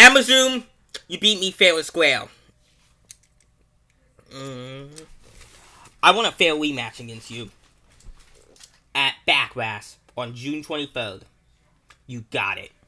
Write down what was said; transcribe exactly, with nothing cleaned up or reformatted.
Amazoom, you beat me fair and square. Mm. I want a fair rematch against you. At Backlash on June twenty-third. You got it.